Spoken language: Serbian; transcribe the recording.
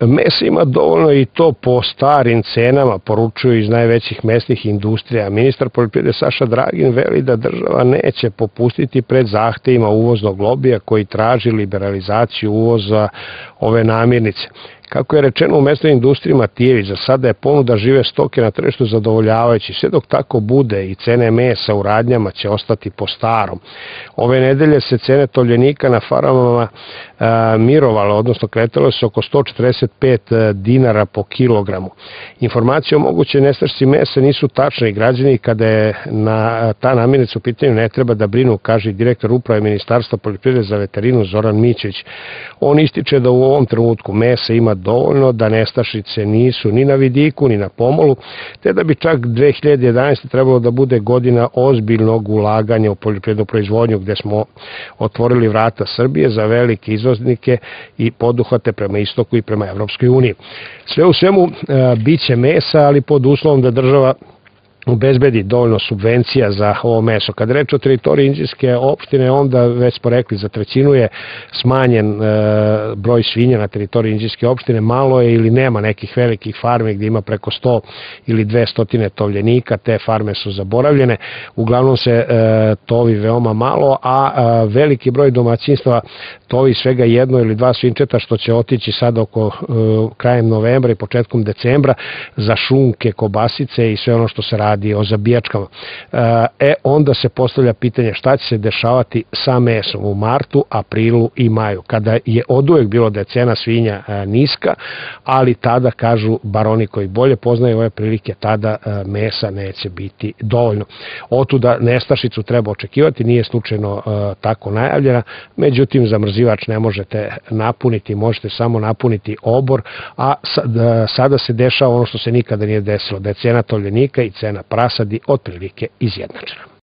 Mesa ima dovoljno i to po starim cenama, poručuju iz najvećih mesnih industrija. Ministar poljoprivrede Saša Dragin veli da država neće popustiti pred zahtevima uvoznog lobija koji traži liberalizaciju uvoza ove namirnice. Kako je rečeno u mesnoj industriji Matijević, za sada je ponuda žive stoke na tržištu zadovoljavajući. Sve dok tako bude i cene mesa u radnjama će ostati po starom. Ove nedelje se cene tovljenika na farmama mirovale, odnosno kretale su oko 145 dinara po kilogramu. Informacije o mogućoj nestašici mesa nisu tačne i građani kada je ta namirnica u pitanju ne treba da brinu, kaže direktor uprave Ministarstva poljoprivrede za veterinu Zoran Mićević. On ističe da u ovom trenutku mesa ima dovoljno, da nestašice nisu ni na vidiku ni na pomolu, te da bi čak 2011. trebalo da bude godina ozbiljnog ulaganja u poljoprivrednu proizvodnju, gde smo otvorili vrata Srbije za velike izvoznike i poduhvate prema istoku i prema Evropskoj uniji. Sve u svemu biće mesa, ali pod uslovom da država obezbedi dovoljno subvencija za ovo meso. Kad reč o teritoriji Inđijske opštine, onda već smo rekli za trećinu je smanjen broj svinja na teritoriji Inđijske opštine, malo je ili nema nekih velikih farmi gdje ima preko 100 ili 200 tovljenika, te farme su zaboravljene, uglavnom se tovi veoma malo, a veliki broj domaćinstva tovi svega jedno ili dva svinčeta, što će otići sad oko krajem novembra i početkom decembra za šunke, kobasice i sve ono što se radi o zabijačkama. Onda se postavlja pitanje šta će se dešavati sa mesom u martu, aprilu i maju, kada je oduvek bilo da je cena svinja niska, ali tada, kažu bar oni koji bolje poznaju ove prilike, tada mesa neće biti dovoljno. Otuda nestašicu treba očekivati, nije slučajno tako najavljena, međutim zamrzivač ne možete napuniti, možete samo napuniti obor, a sada se dešava ono što se nikada nije desilo, da je cena tovljenika i cena prasadi otprilike izjednačena.